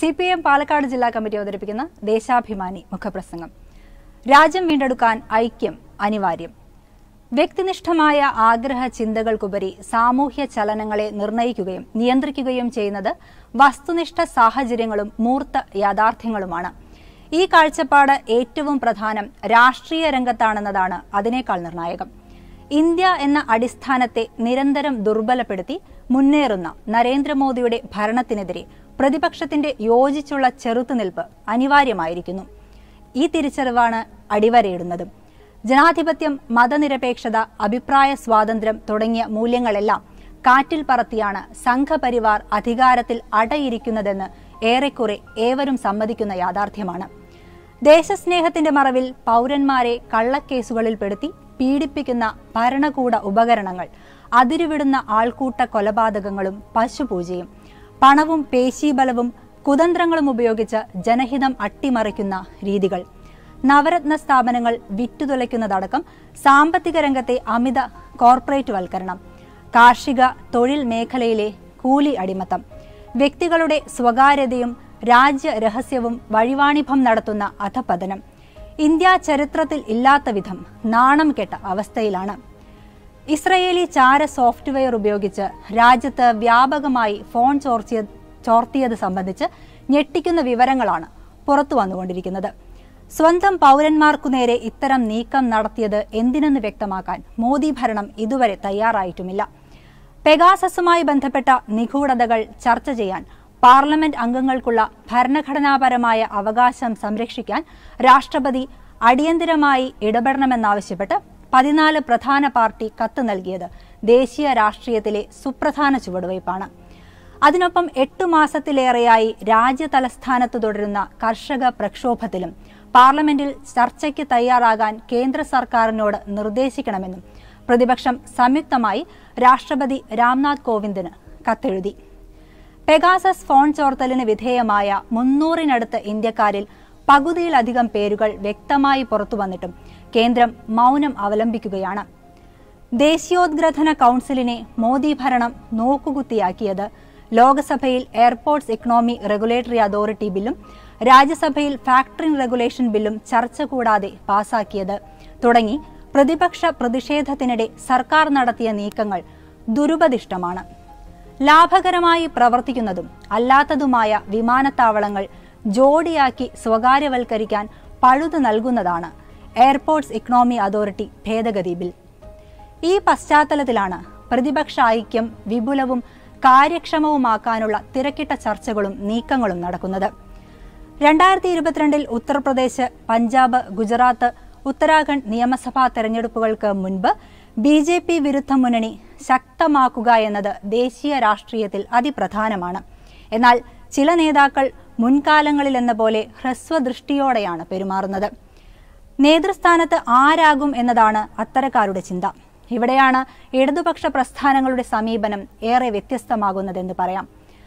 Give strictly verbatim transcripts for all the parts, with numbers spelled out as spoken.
C P M Palakkad ജില്ലാ committee അവതരിപ്പിക്കുന്ന ദേശാഭിമാനി മുഖപ്രസംഗം. രാജ്യം വീണ്ടെടുക്കാൻ ഐക്യം അനിവാര്യം. വ്യക്തിനിഷ്ഠമായ ആഗ്രഹ ചിന്തകൾക്കുപരി സാമൂഹ്യ ചലനങ്ങളെ നിർണയിക്കുകയും നിയന്ത്രിക്കുകയും ചെയ്യുന്നത് വസ്തുനിഷ്ഠ സാഹചര്യങ്ങളും മൂർത്ത യാഥാർത്ഥ്യങ്ങളുമാണ്. ഈ കാഴ്ചപ്പാട് ഏറ്റവും പ്രധാനം രാഷ്ട്രീയ രംഗത്താണെന്നതാണ് അതിനേക്കാൾ നിർണായകം. ഇന്ത്യ എന്ന അടിസ്ഥാനത്തെ നിരന്തരം ദുർബലപ്പെടുത്തി മുന്നേറുന്ന നരേന്ദ്രമോദിയുടെ ഭരണത്തിനെതിരെ പ്രതിപക്ഷത്തിന്റെ യോജിച്ചുള്ള ചെറുത്തുനിൽപ്പ് അനിവാര്യമായിരിക്കുന്നു. ഈ തിരിച്ചറിവാണ് അടിവരയിടുന്നത്. ജനാധിപത്യം, മതനിരപേക്ഷത, അഭിപ്രായ സ്വാതന്ത്ര്യം തുടങ്ങിയ മൂല്യങ്ങളെല്ലാം കാറ്റിൽ പറത്തിയാണ് സംഘപരിവാർ അധികാരത്തിൽ അടയിരിക്കുന്നതെന്ന് ഏറെക്കുറെ ഏവരും സമ്മതിക്കുന്ന യാഥാർത്ഥ്യമാണ്. ദേശസ്നേഹത്തിന്റെ മറവിൽ പൗരന്മാരെ കള്ളക്കേസുകളിൽപ്പെടുത്തി പീഡിപ്പിക്കുന്ന ഭരണകൂട ഉപകരണങ്ങൾ, അതിരുവിടുന്ന ആൾക്കൂട്ട കൊലപാതകങ്ങളും പശുപൂജയും, പണവും പേശീബലവും കുതന്ത്രങ്ങളും ഉപയോഗിച്ച് ജനഹിതം അട്ടിമറിക്കുന്ന രീതികൾ, നവരത്ന സ്ഥാപനങ്ങൾ വിറ്റുതുലയ്ക്കുന്നതടക്കം സാമ്പത്തിക രംഗത്തെ അമിത കോർപ്പറേറ്റ് വൽക്കരണം, കാർഷിക തൊഴിൽ മേഖലയിലെ കൂലി അടിമത്തം, വ്യക്തികളുടെ സ്വകാര്യതയും രാജ്യ രഹസ്യവും വഴിവാണിഭം നടത്തുന്ന അധപതനം ഇന്ത്യ ചരിത്രത്തിൽ ഇല്ലാത്ത വിധം നാണം കെട്ട അവസ്ഥയിലാണ്. ഇസ്രയേലി ചാര സോഫ്റ്റ്വെയർ ഉപയോഗിച്ച് രാജ്യത്ത് വ്യാപകമായി ഫോൺ ചോർത്തിയ ചോർത്തിയത് സംബന്ധിച്ച് ഞെട്ടിക്കുന്ന വിവരങ്ങളാണ് പുറത്തു വന്നുകൊണ്ടിരിക്കുന്നത്. സ്വന്തം പൗരന്മാർക്കു നേരെ ഇത്തരം നീക്കം നടത്തിയത് എന്തിനെന്ന് വ്യക്തമാക്കാൻ മോദി ഭരണം ഇതുവരെ തയ്യാറായിട്ടുമില്ല. പെഗാസസുമായി ബന്ധപ്പെട്ട നിഗൂഢതകൾ ചർച്ച ചെയ്യാൻ പാർലമെന്റ് അംഗങ്ങൾക്കുള്ള ഭരണഘടനാപരമായ അവകാശം സംരക്ഷിക്കാൻ രാഷ്ട്രപതി അടിയന്തരമായി ഇടപെടണമെന്നാവശ്യപ്പെട്ട് പതിനാല് പ്രധാന പാർട്ടി കത്ത് നൽകിയത് ദേശീയ രാഷ്ട്രീയത്തിലെ സുപ്രധാന ചുവടുവയ്പ്പാണ്. അതിനൊപ്പം എട്ടു മാസത്തിലേറെയായി രാജ്യ തലസ്ഥാനത്ത് തുടരുന്ന കർഷക പ്രക്ഷോഭത്തിലും പാർലമെന്റിൽ ചർച്ചയ്ക്ക് തയ്യാറാകാൻ കേന്ദ്ര സർക്കാരിനോട് നിർദ്ദേശിക്കണമെന്നും പ്രതിപക്ഷം സംയുക്തമായി രാഷ്ട്രപതി രാംനാഥ് കോവിന്ദിന് കത്തെഴുതി. പെഗാസസ് ഫോൺ ചോർത്തലിന് വിധേയമായ മുന്നൂറിനടുത്ത് ഇന്ത്യക്കാരിൽ പകുതിയിലധികം പേരുകൾ വ്യക്തമായി പുറത്തുവന്നിട്ടും കേന്ദ്രം മൗനം അവലംബിക്കുകയാണ്. ദേശീയോദ്ഗ്രഥന കൌൺസിലിനെ മോദി ഭരണം നോക്കുകുത്തിയാക്കിയത് ലോക്സഭയിൽ എയർപോർട്ട്സ് ഇക്കണോമി റെഗുലേറ്ററി അതോറിറ്റി ബില്ലും രാജ്യസഭയിൽ ഫാക്ടറിംഗ് റെഗുലേഷൻ ബില്ലും ചർച്ച കൂടാതെ പാസാക്കിയത് തുടങ്ങി പ്രതിപക്ഷ പ്രതിഷേധത്തിനിടെ സർക്കാർ നടത്തിയ നീക്കങ്ങൾ ദുരുപദിഷ്ടമാണ്. ലാഭകരമായി പ്രവർത്തിക്കുന്നതും അല്ലാത്തതുമായ വിമാനത്താവളങ്ങൾ ജോഡിയാക്കി സ്വകാര്യവൽക്കരിക്കാൻ പഴുതു നൽകുന്നതാണ് എയർപോർട്ട്സ് ഇക്കണോമി അതോറിറ്റി ഭേദഗതി ബിൽ. ഈ പശ്ചാത്തലത്തിലാണ് പ്രതിപക്ഷ ഐക്യം വിപുലവും കാര്യക്ഷമവുമാക്കാനുള്ള തിരക്കിട്ട ചർച്ചകളും നീക്കങ്ങളും നടക്കുന്നത്. രണ്ടായിരത്തി ഇരുപത്തിരണ്ടിൽ ഉത്തർപ്രദേശ്, പഞ്ചാബ്, ഗുജറാത്ത്, ഉത്തരാഖണ്ഡ് നിയമസഭാ തെരഞ്ഞെടുപ്പുകൾക്ക് മുൻപ് ബി ജെ പി വിരുദ്ധ മുന്നണി ശക്തമാക്കുക എന്നത് ദേശീയ രാഷ്ട്രീയത്തിൽ അതിപ്രധാനമാണ്. എന്നാൽ ചില നേതാക്കൾ മുൻകാലങ്ങളിലെന്ന പോലെ ഹ്രസ്വദൃഷ്ടിയോടെയാണ് പെരുമാറുന്നത്. നേതൃസ്ഥാനത്ത് ആരാകും എന്നതാണ് അത്തരക്കാരുടെ ചിന്ത. ഇവിടെയാണ് ഇടതുപക്ഷ പ്രസ്ഥാനങ്ങളുടെ സമീപനം ഏറെ വ്യത്യസ്തമാകുന്നതെന്ന് പറയാം.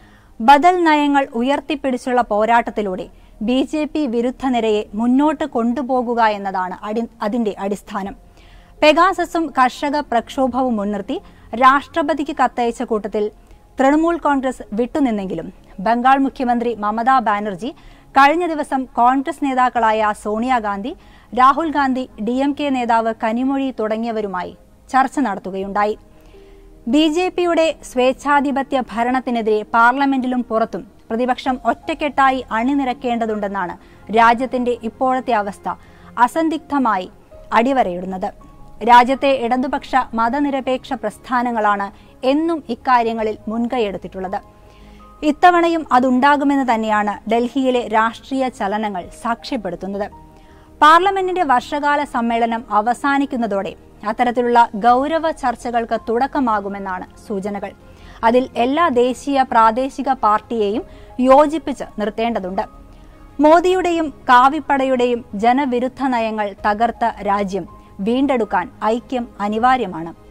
ബദൽ നയങ്ങൾ ഉയർത്തിപ്പിടിച്ചുള്ള പോരാട്ടത്തിലൂടെ ബി ജെ പി വിരുദ്ധ നിരയെ മുന്നോട്ട് കൊണ്ടുപോകുക എന്നതാണ് അതിന്റെ അടിസ്ഥാനം. പെഗാസസും കർഷക പ്രക്ഷോഭവും മുൻനിർത്തി രാഷ്ട്രപതിക്ക് കത്തയച്ച കൂട്ടത്തിൽ തൃണമൂൽ കോൺഗ്രസ് വിട്ടുനിന്നെങ്കിലും ബംഗാൾ മുഖ്യമന്ത്രി മമതാ ബാനർജി കഴിഞ്ഞ ദിവസം കോൺഗ്രസ് നേതാക്കളായ Sonia Gandhi, Rahul Gandhi, D M K നേതാവ് കനിമൊഴി തുടങ്ങിയവരുമായി ചർച്ച നടത്തുകയുണ്ടായി. ബി ജെ പിയുടെ സ്വേച്ഛാധിപത്യ ഭരണത്തിനെതിരെ പാർലമെന്റിലും പുറത്തും പ്രതിപക്ഷം ഒറ്റക്കെട്ടായി അണിനിരക്കേണ്ടതുണ്ടെന്നാണ് രാജ്യത്തിന്റെ ഇപ്പോഴത്തെ അവസ്ഥ അസന്ദിഗ്ധമായി അടിവരയിടുന്നത്. രാജ്യത്തെ ഇടതുപക്ഷ മതനിരപേക്ഷ പ്രസ്ഥാനങ്ങളാണ് എന്നും ഇക്കാര്യങ്ങളിൽ മുൻകൈയെടുത്തിട്ടുള്ളത്. ഇത്തവണയും അതുണ്ടാകുമെന്ന് തന്നെയാണ് ഡൽഹിയിലെ രാഷ്ട്രീയ ചലനങ്ങൾ സാക്ഷ്യപ്പെടുത്തുന്നത്. പാർലമെന്റിന്റെ വർഷകാല സമ്മേളനം അവസാനിക്കുന്നതോടെ അത്തരത്തിലുള്ള ഗൗരവ ചർച്ചകൾക്ക് തുടക്കമാകുമെന്നാണ് സൂചനകൾ. അതിൽ എല്ലാ ദേശീയ പ്രാദേശിക പാർട്ടിയെയും യോജിപ്പിച്ച് നിർത്തേണ്ടതുണ്ട്. മോദിയുടെയും കാവിപ്പടയുടെയും ജനവിരുദ്ധ നയങ്ങൾ തകർത്ത രാജ്യം വീണ്ടെടുക്കാൻ ഐക്യം അനിവാര്യമാണ്.